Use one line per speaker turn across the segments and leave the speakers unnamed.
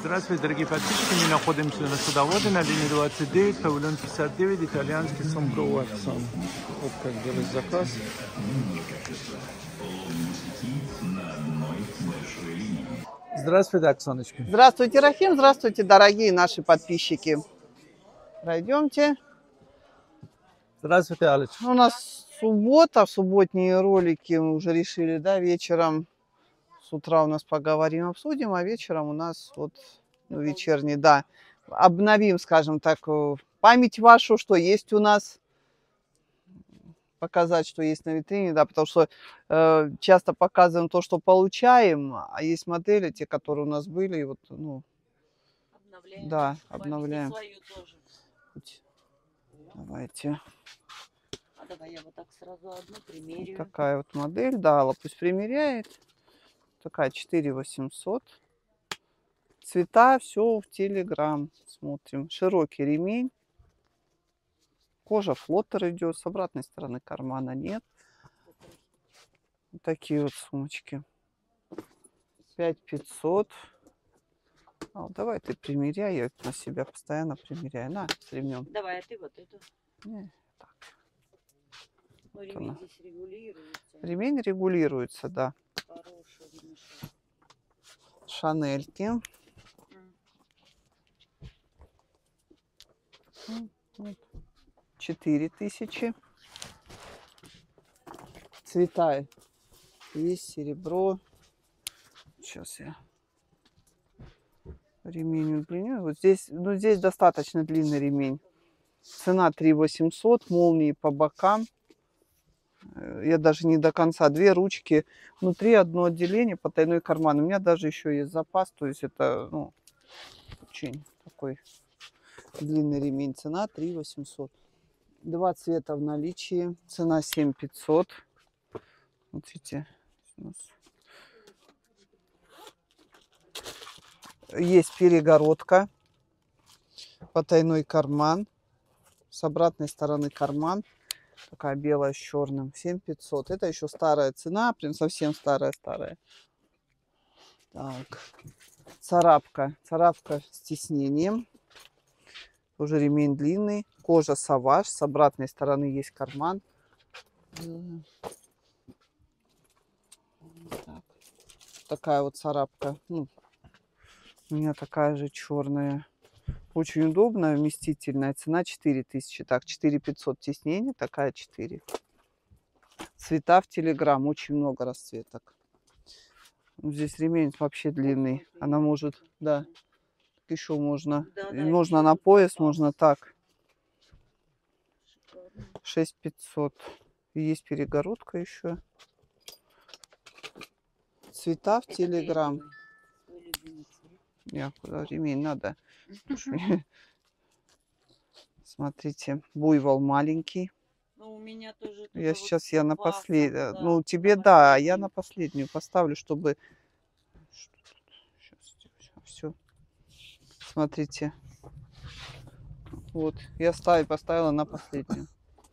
Здравствуйте, дорогие подписчики. Мы находимся на Садоводе, на линии 29, павильон 59, итальянский Сомбро Ватсон. Вот как делать заказ. Здравствуйте, Оксаночка.
Здравствуйте, Рахим. Здравствуйте, дорогие наши подписчики. Пройдемте.
Здравствуйте, Алечка.
У нас суббота, субботние ролики мы уже решили, да, вечером. С утра у нас поговорим, обсудим, а вечером у нас вот вечерний, да. Обновим, скажем так, память вашу, что есть у нас. Показать, что есть на витрине, да, потому что часто показываем то, что получаем, а есть модели, те, которые у нас были, и вот, ну, обновляем. Да, обновляем. Свою тоже. Давайте.
А давай я вот так сразу одну примерю.
Вот такая вот модель, да, Алла пусть примеряет. Такая 4800. Цвета, все в Телеграм. Смотрим. Широкий ремень. Кожа флоттер идет. С обратной стороны кармана нет. Вот такие вот сумочки. 5500. А, давай ты примеряй. Я на себя постоянно примеряю. На, с ремнем.
Давай, а ты вот эту.
Не, так.
Ну, ремень вот здесь регулируется.
Ремень регулируется, да.
Хороший ремешок.
Шанельки. 4000. Цвета есть, серебро. Сейчас я ремень удлиню. Вот здесь, ну, здесь достаточно длинный ремень. Цена 3800, молнии по бокам. Я даже не до конца. Две ручки. Внутри одно отделение, потайной карман. У меня даже еще есть запас. То есть это, ну, очень такой длинный ремень. Цена 3800. Два цвета в наличии. Цена 7500. Смотрите. Есть перегородка. Потайной карман. С обратной стороны карман. Такая белая с черным. 7500. Это еще старая цена. Прям совсем старая-старая. Так. Царапка. Царапка с тиснением. Тоже ремень длинный. Кожа саваж. С обратной стороны есть карман. Так. Такая вот царапка. Ну, у меня такая же черная. Очень удобная, вместительная. Цена 4000. Так, 4500 тиснение. Такая 4. Цвета в Телеграм. Очень много расцветок. Здесь ремень вообще длинный. Она может, да. Еще можно.
Да,
можно на пояс, можно так. 6500. И есть перегородка еще. Цвета в Телеграм. Я куда ремень надо. Смотрите, буйвол маленький.
Ну, у меня тоже.
Я
вот
сейчас я на последнюю.
да,
Ну, тебе да, а я на последнюю поставлю, чтобы. Сейчас, все. Смотрите. Вот, я поставила на последнюю.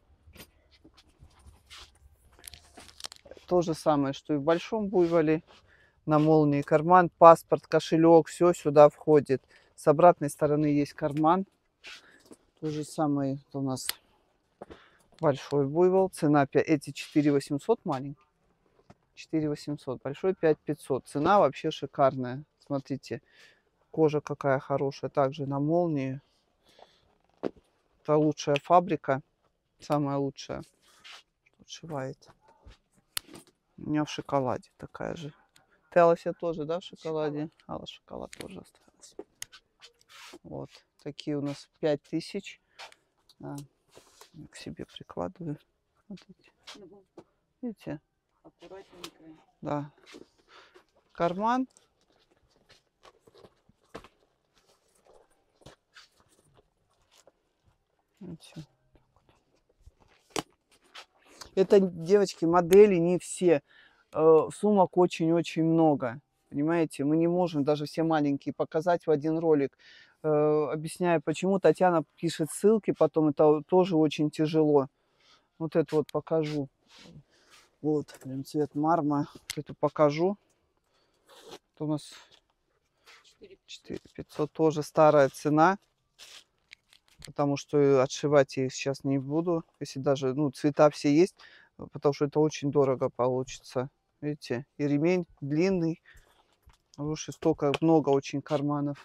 То же самое, что и в большом буйволе. На молнии карман, паспорт, кошелек, все сюда входит. С обратной стороны есть карман. То же самое у нас большой буйвол. Цена эти 4800 маленький. 4800. Большой 5500. Цена вообще шикарная. Смотрите, кожа какая хорошая. Также на молнии. Это лучшая фабрика. Самая лучшая. Отшивает. У меня в шоколаде такая же. Ты, Алла, все тоже, да, в шоколаде? Алла, шоколад тоже остался. Вот. Такие у нас 5000. Да. Я к себе прикладываю. Вот эти. Видите?
Аккуратненько.
Да. Карман. Видите? Это, девочки, модели не все. Сумок очень-очень много. Понимаете, мы не можем даже все маленькие показать в один ролик. Объясняю, почему. Татьяна пишет ссылки, потом это тоже очень тяжело. Вот это вот покажу. Вот, прям цвет марма. Эту покажу. Это у нас 4500 тоже старая цена. Потому что отшивать я их сейчас не буду. Если даже, ну, цвета все есть. Потому что это очень дорого получится. Видите, и ремень длинный. Лучше столько, много очень карманов.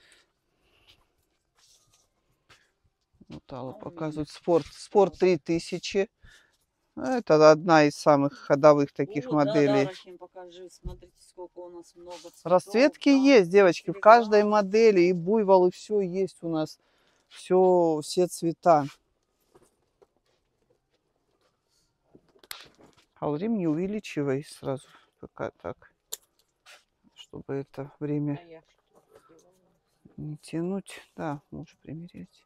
Вот Алла показывает. Спорт 3000. Это одна из самых ходовых таких моделей.
Да, Рахим, покажи. Смотрите, сколько у нас много цветов.
Расцветки
да.
есть, девочки. В каждой модели и буйвол, и все есть у нас. Все цвета. Алрим, не увеличивай сразу. Пока так. Чтобы это время
А я
не тянуть. Да, можешь примерять.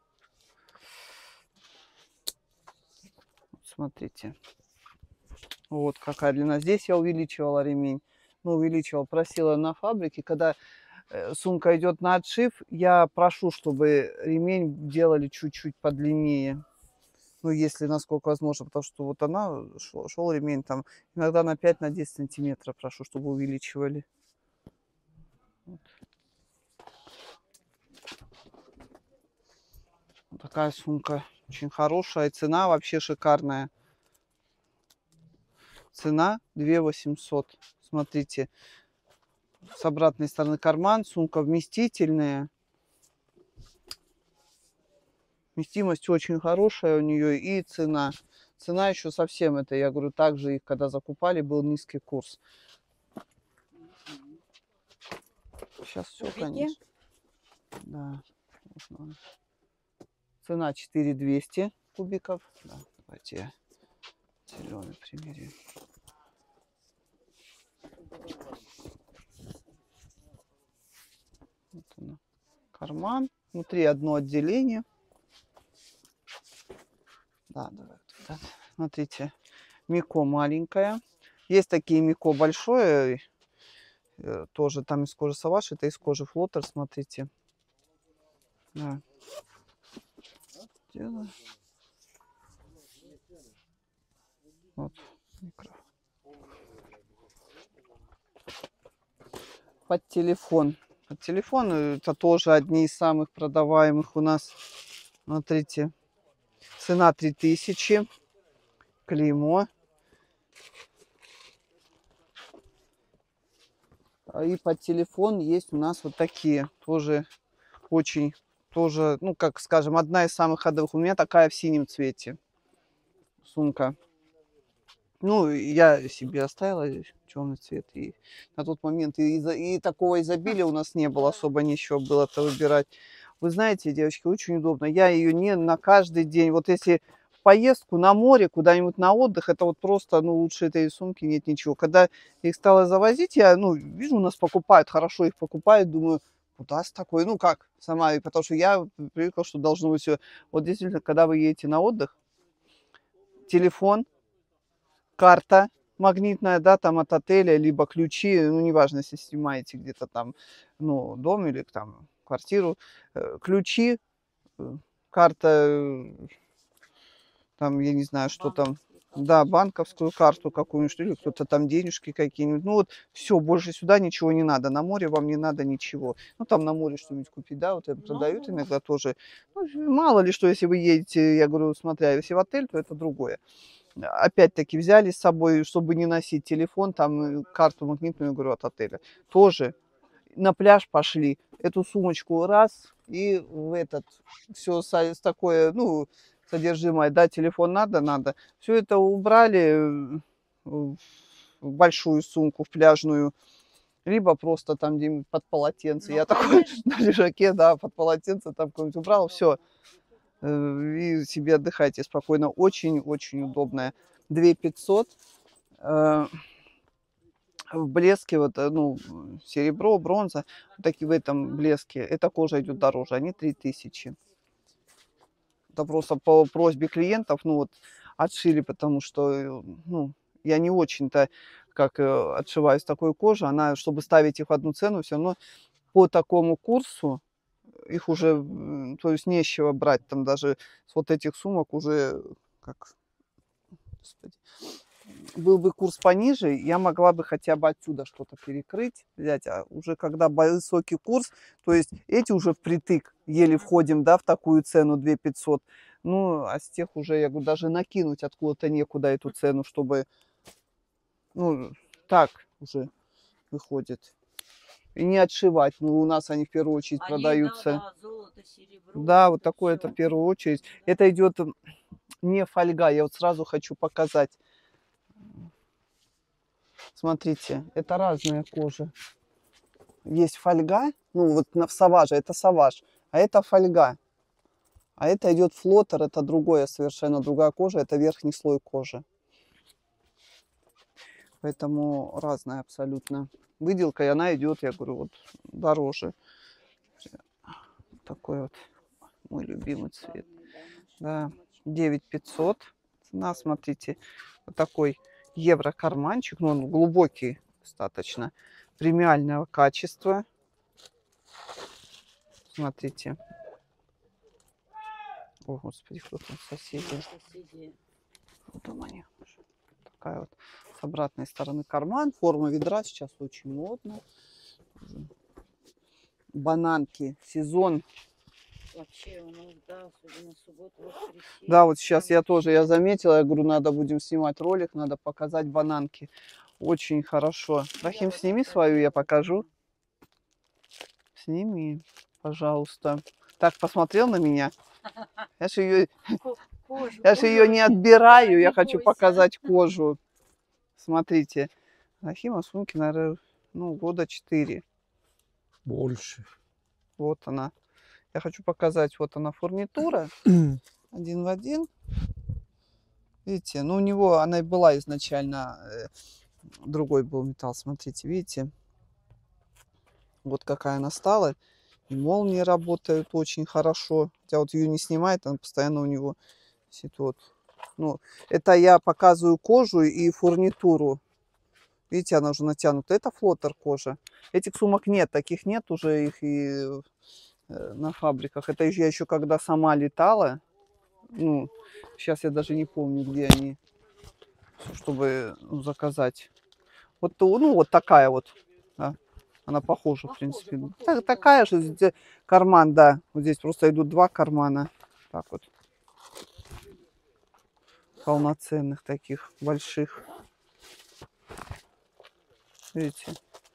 Вот смотрите. Вот какая длина. Здесь я увеличивала ремень. Ну, увеличивала, просила на фабрике. Когда сумка идет на отшив, я прошу, чтобы ремень делали чуть-чуть подлиннее. Ну, если насколько возможно, потому что вот она, шел ремень там, иногда на 5-10 сантиметров прошу, чтобы увеличивали. Вот. Вот такая сумка очень хорошая, цена вообще шикарная. Цена 2800. Смотрите, с обратной стороны карман, сумка вместительная. Вместимость очень хорошая у нее и цена. Цена еще совсем это, я говорю, также их когда закупали, был низкий курс. Сейчас все, конечно. Да. Цена 4200 кубиков. Да, давайте я зеленый примерю. Вот она. Карман. Внутри одно отделение. Да, давай. Да. Смотрите, мико маленькая. Есть такие мико большое. Тоже там из кожи Саваш. Это из кожи Флоттер, смотрите. Да. Делаю. Вот. Микро. Под телефон. Под телефон это тоже одни из самых продаваемых у нас. Смотрите. Цена 3000. Клеймо. И под телефон есть у нас вот такие. Тоже очень, тоже, ну, как скажем, одна из самых ходовых. У меня такая в синем цвете сумка. Ну, я себе оставила черный цвет. И на тот момент и такого изобилия у нас не было, особо ничего было-то выбирать. Вы знаете, девочки, очень удобно. Я ее не на каждый день. Вот если в поездку на море, куда-нибудь на отдых, это вот просто, ну, лучше этой сумки нет ничего. Когда их стала завозить, я, ну, вижу, у нас покупают, хорошо их покупают, думаю, куда с такой, ну, как сама, потому что я привыкла, что должно быть все. Вот действительно, когда вы едете на отдых, телефон, карта магнитная, да, там от отеля, либо ключи, ну, неважно, если снимаете где-то там, ну, дом или там квартиру, ключи, карта, там, я не знаю, что там, да, банковскую карту какую-нибудь, или кто-то там денежки какие-нибудь, ну, вот, все, больше сюда ничего не надо, на море вам не надо ничего, ну, там на море что-нибудь купить, да, вот это продают иногда тоже, ну, мало ли что, если вы едете, я говорю, смотря, если в отель, то это другое. Опять-таки взяли с собой, чтобы не носить телефон, там карту магнитную, говорю, от отеля. Тоже на пляж пошли, эту сумочку раз, и в этот, все с такое, ну, содержимое, да, телефон надо. Все это убрали в большую сумку, в пляжную, либо просто там где-нибудь под полотенце.
Ну,
Я такой на лежаке, да, под полотенце там какое-нибудь убрал, все. И себе отдыхайте спокойно. Очень-очень удобная. 2500. В блеске, вот, ну, серебро, бронза, такие в этом блеске. Эта кожа идет дороже, они 3000. Это просто по просьбе клиентов, ну, вот, отшили, потому что, ну, я не очень-то, как отшиваю с такой кожи, она, чтобы ставить их в одну цену, все равно по такому курсу их уже, то есть нечего брать, там даже с вот этих сумок уже, как, господи, был бы курс пониже, я могла бы хотя бы отсюда что-то перекрыть, взять. А уже когда высокий курс, то есть эти уже впритык, еле входим, да, в такую цену 2500. Ну, а с тех уже, я говорю, даже накинуть откуда-то некуда эту цену, чтобы, ну, так уже выходит. И не отшивать. Ну, у нас они в первую очередь
Они,
продаются.
да, золото, серебро.
Да, вот такое
всё.
это в первую очередь.
Да.
Это идет не фольга. Я вот сразу хочу показать. Смотрите, это разная кожа. Есть фольга, ну вот в саваже, это саваж, а это фольга. А это идет флотер, это другое, совершенно другая кожа, это верхний слой кожи. Поэтому разная абсолютно выделка, и она идет, я говорю, вот дороже. Такой вот мой любимый цвет. Да, 9500 цена, смотрите, вот такой евро-карманчик, но он глубокий достаточно, премиального качества. Смотрите. О, господи, кто там соседи?
Соседи.
Вот там они. Такая вот с обратной стороны карман. Форма ведра сейчас очень модно. Бананки. Сезон.
Вообще у нас, да, особенно субботу, воскресенье.
Да, вот сейчас я тоже, я заметила, я говорю, надо будем снимать ролик, надо показать бананки. Очень хорошо. Рахим, сними свою, я покажу. Сними, пожалуйста. Так, посмотрел на меня? Я же ее, не отбираю, я хочу показать кожу. Смотрите. Рахима сумки, наверное, ну, года 4.
Больше.
Вот она. Я хочу показать, вот она фурнитура. Один в один. Видите, ну у него она и была изначально, другой был металл, смотрите, видите. Вот какая она стала. И молнии работают очень хорошо. Хотя вот ее не снимает, она постоянно у него висит вот. Ну, это я показываю кожу и фурнитуру. Видите, она уже натянута. Это флотер кожа. Этих сумок нет, таких нет уже их и на фабриках. Это я еще когда сама летала. Ну, сейчас я даже не помню, где они, чтобы заказать. Вот, ну, вот такая вот. Да. Она похожа, в принципе. Такая же, здесь карман, да. Вот здесь просто идут 2 кармана. Так вот. Полноценных таких, больших. Видите?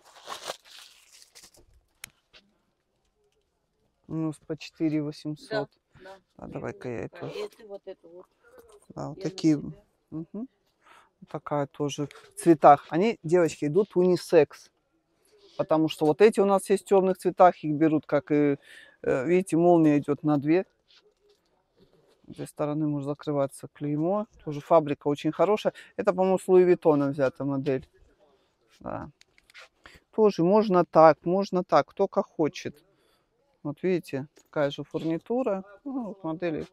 У нас по 4800.
Да, да.
А давай-ка я эту.
Это вот это вот.
Да, вот
Я
такие.
на себя.
Угу. Такая тоже в цветах. Они, девочки, идут унисекс. Потому что вот эти у нас есть в темных цветах, их берут как и, видите, молния идет на 2. С этой стороны может закрываться клеймо. Тоже фабрика очень хорошая. Это, по-моему, с Луи Виттона взята модель. Да. Тоже можно так, кто как хочет. Вот видите, такая же фурнитура. Ну, вот модели.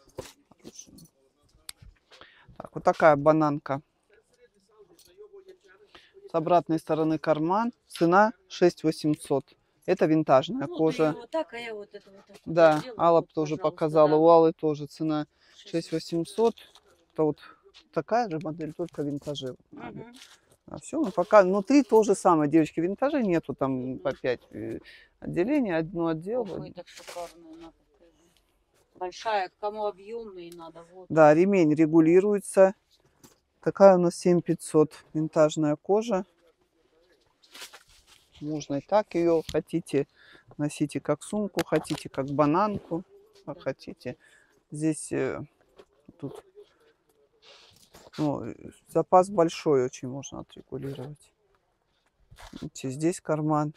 Так, вот такая бананка. С обратной стороны карман. Цена 6800. Это винтажная кожа.
Вот так, а я вот это вот.
Да, Алла тоже показала. У Аллы тоже цена 6800. Это вот такая же модель, только винтажи. А все, ну пока внутри то же самое, девочки, винтажей нету, там по 5 отделений, одно отдел.
Ой, так шикарная надо. Большая, кому объемный надо. Вот.
Да, ремень регулируется. Такая у нас 7500, винтажная кожа. Можно и так ее хотите, носите как сумку, хотите как бананку, как хотите. Здесь тут, ну, запас большой, очень можно отрегулировать. Видите, здесь карман.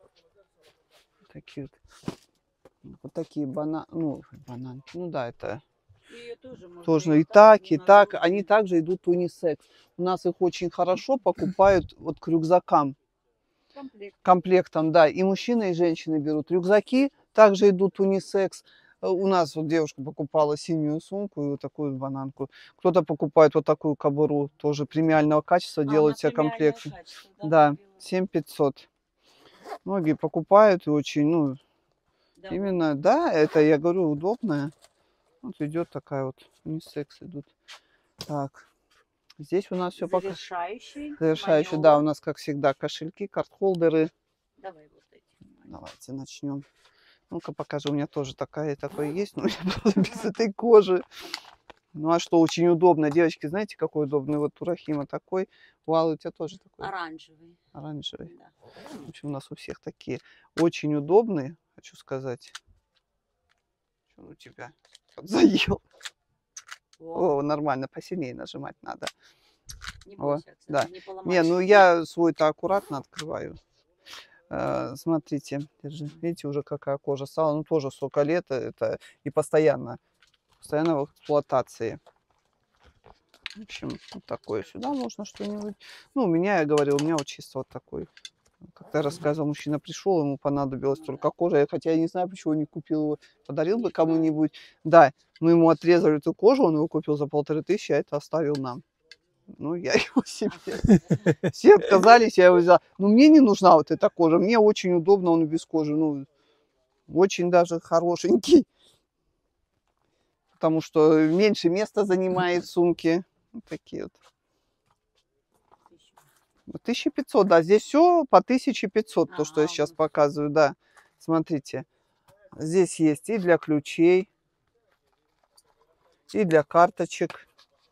Такие вот такие бананки. Ну да, это тоже и так. Они также идут унисекс. У нас их очень хорошо покупают вот к рюкзакам. Комплектом, да. И мужчины, и женщины берут рюкзаки. Также идут унисекс. У нас вот девушка покупала синюю сумку и вот такую бананку. Кто-то покупает вот такую кобуру, тоже премиального качества, делают себе комплекты. Да, 7500. Многие покупают и очень, ну, именно, да, это, я говорю, удобная. Вот идет такая вот, унисекс идут. Так, Здесь у нас все пока
Завершающий.
завершающий. Да, у
маневр.
нас, как всегда, кошельки, карт-холдеры.
Давай вот эти.
Давайте начнем. Ну-ка покажу. У меня тоже такое есть, но у меня просто без этой кожи. Ну а что, очень удобно. Девочки, знаете, какой удобный? Вот у Рахима такой. У Аллы у тебя тоже такой
Оранжевый.
оранжевый.
Да.
В общем, у нас у всех такие. Очень удобные, хочу сказать. Что он у тебя заел?
О,
О, нормально, посильнее нажимать надо.
не
О,
бойся,
да.
Оксана, не
Не,
поломаешь.
ну я свой-то аккуратно открываю. Смотрите, держи. Видите, уже какая кожа стала. Ну, тоже сколько лет это и постоянно в эксплуатации. В общем, вот такое сюда можно что-нибудь. Ну, у меня, я говорил, у меня вот чисто вот такой. Как-то я рассказывал, мужчина пришел, ему понадобилась только кожа. Хотя я не знаю, почему не купил его. Подарил бы кому-нибудь. Да, мы ему отрезали эту кожу, он его купил за 1500, а это оставил нам. Ну, я его себе. Все отказались, я его взяла. Но мне не нужна вот эта кожа. Мне очень удобно, он без кожи. Ну, очень даже хорошенький. Потому что меньше места занимает в сумке. Вот такие вот. 1500, да. Здесь все по 1500, то, что я сейчас показываю, да. Смотрите. Здесь есть и для ключей, и для карточек,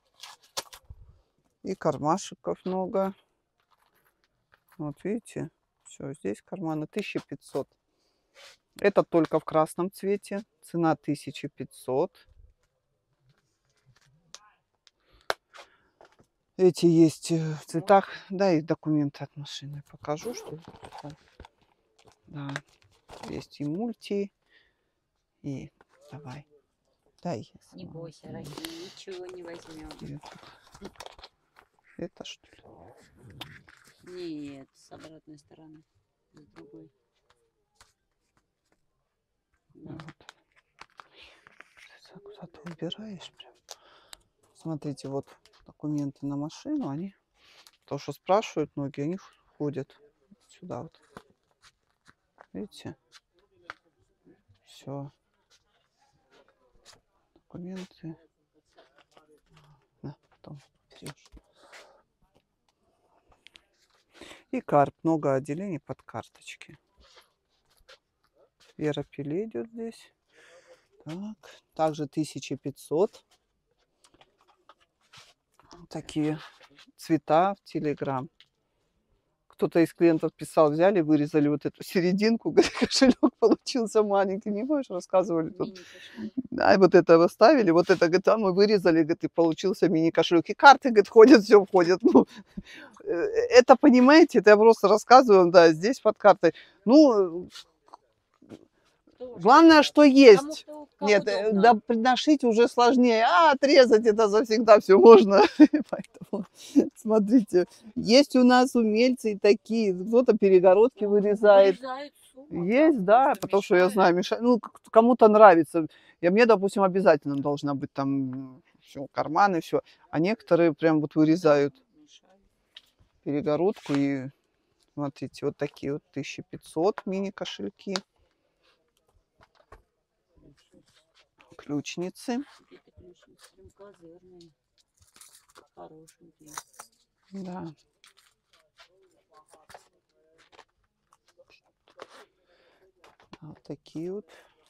и кармашков много. Вот видите, все, здесь карманы 1500. Это только в красном цвете, цена 1500. Эти есть в цветах, да, и документы от машины покажу, что да, есть и мульти, и давай. Дай.
Не бойся, Рахим, ничего не возьмем.
Это что ли?
Нет, с обратной стороны. С другой. Да.
Куда-то убираешь прям. Смотрите, вот документы на машину, они, то, что спрашивают многие, они входят сюда вот. Видите? Все. Документы. На, потом берешь. И карт. Много отделений под карточки. Вера Пиле идет здесь. Так. Также 1500. Такие цвета в Телеграм. Кто-то из клиентов писал, взяли, вырезали вот эту серединку, кошелек получился маленький, не можешь, рассказывали тут. Да, и вот это оставили, вот это, говорит, а мы вырезали, говорит, и получился мини-кошелек. И карты, говорит, ходят, все входит. Ну, это, понимаете, это я просто рассказываю, да, здесь под картой. Ну, главное, что есть. Нет, да, приношить уже сложнее, а отрезать это завсегда все можно. Поэтому, смотрите, есть у нас умельцы и такие, кто-то перегородки вырезает. Есть, да, потому что я знаю, ну, кому-то нравится. Мне, допустим, обязательно должна быть там все, карманы, все. А некоторые прям вот вырезают перегородку и, смотрите, вот такие вот 1500 мини-кошельки. Ключницы. Да. Вот такие вот.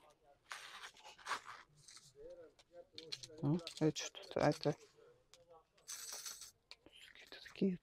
Ну, это что-то, это какие-то такие.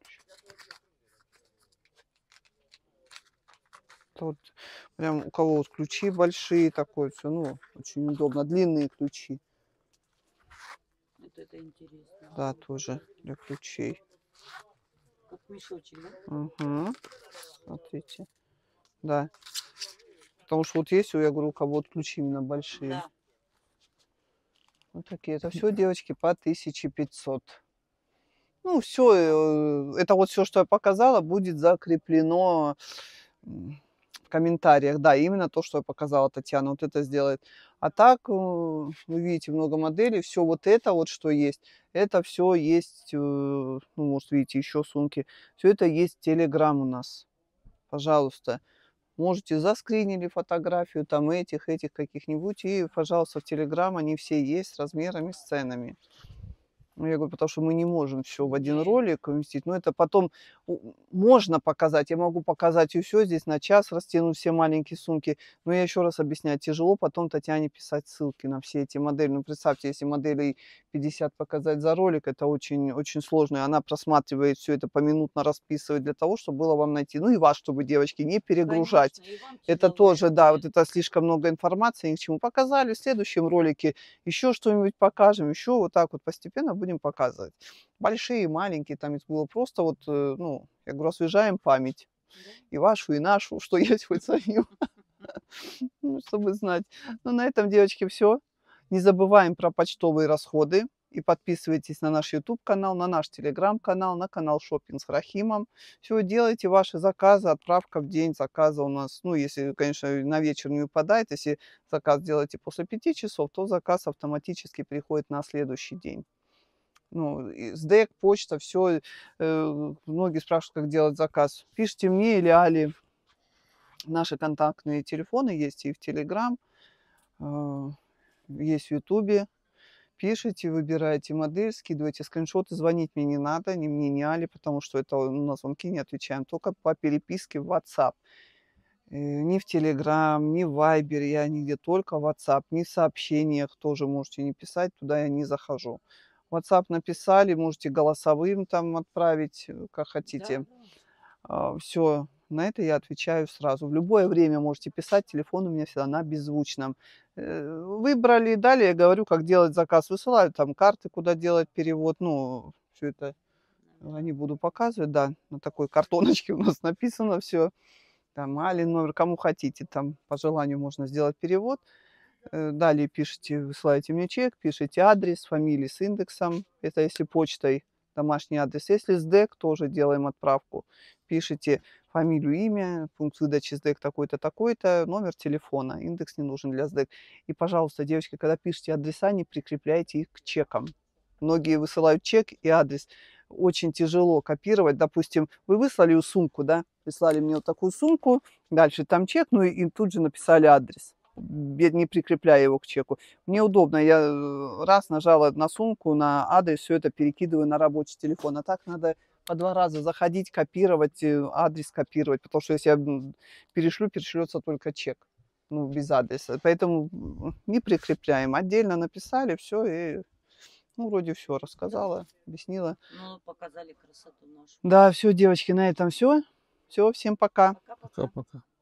Вот прям у кого вот ключи большие, такое все, ну, очень удобно. Длинные ключи.
Вот это интересно.
Да, тоже для ключей.
Как мешочек, да?
Угу. Смотрите. Да. Потому что вот есть, я говорю, у кого вот ключи именно большие.
Да.
Вот такие. Это все, девочки, по 1500. Ну, все, это вот все, что я показала, будет закреплено в комментариях. Да, именно то, что я показала, Татьяна, вот это сделает. А так, вы видите, много моделей. Все вот это вот, что есть, это все есть, ну, может, видите, еще сумки. Все это есть в Telegram у нас. Пожалуйста. Можете заскринили фотографию там этих каких-нибудь. И, пожалуйста, в Telegram они все есть с размерами, с ценами. Ну, я говорю, потому что мы не можем все в один
Не.
ролик уместить. Но это потом можно показать. Я могу показать и все здесь на час растянуть все маленькие сумки. Но я еще раз объясняю, тяжело потом Татьяне писать ссылки на все эти модели. Ну, представьте, если моделей 50 показать за ролик, это очень, очень сложно. И она просматривает все это, поминутно расписывает для того, чтобы было вам найти. Ну и вас, чтобы, девочки, не перегружать.
Конечно, и вам
Это
тяжело,
тоже, да, вот
будет.
это слишком много информации, ни к чему. Показали, в следующем ролике еще что-нибудь покажем, еще вот так вот постепенно будем показывать. Большие, маленькие, там это было просто вот, ну, я говорю, освежаем память.
Да.
И вашу, и нашу, что есть хоть самим, ну, чтобы знать. Ну, на этом, девочки, все. Не забываем про почтовые расходы. И подписывайтесь на наш YouTube-канал, на наш Telegram-канал, на канал Шопинг с Рахимом. Все, делайте ваши заказы, отправка в день заказа у нас. Ну, если, конечно, на вечер не выпадает, если заказ делаете после 5 часов, то заказ автоматически приходит на следующий день. Ну, и СДЭК, почта, все. Многие спрашивают, как делать заказ. Пишите мне или Али. Наши контактные телефоны есть и в Telegram, есть в Ютубе. Пишите, выбирайте модель, скидывайте скриншоты, звонить мне не надо, ни мне, ни Али, потому что это на звонки не отвечаем, только по переписке в WhatsApp. Ни в Telegram, ни в Viber я нигде, только в WhatsApp, ни в сообщениях тоже можете не писать, туда я не захожу. WhatsApp написали, можете голосовым там отправить, как хотите.
Да.
Все, на это я отвечаю сразу. В любое время можете писать, телефон у меня всегда на беззвучном. Выбрали, далее я говорю, как делать заказ. Высылаю там карты, куда делать перевод. Ну, все это не буду показывать, да, на такой картоночке у нас написано все. Там Али номер, кому хотите, там по желанию можно сделать перевод. Далее пишите, высылаете мне чек, пишите адрес, фамилии с индексом. Это если почтой, домашний адрес. Если СДЭК, тоже делаем отправку. Пишите фамилию, имя, пункт выдачи СДЭК такой-то, такой-то, номер телефона. Индекс не нужен для СДЭК. И, пожалуйста, девочки, когда пишете адреса, не прикрепляйте их к чекам. Многие высылают чек и адрес. Очень тяжело копировать. Допустим, вы выслали сумку, да, прислали мне вот такую сумку, дальше там чек, ну и тут же написали адрес, не прикрепляя его к чеку. Мне удобно, я раз нажала на сумку, на адрес, все это перекидываю на рабочий телефон. А так надо по 2 раза заходить, копировать, адрес копировать, потому что если я перешлю, перешлется только чек, ну, без адреса. Поэтому не прикрепляем. Отдельно написали, все, и, ну, вроде все рассказала, объяснила.
Ну, показали красоту нашу.
Да, все, девочки, на этом все. Все, всем пока.
Пока-пока.
Пока-пока.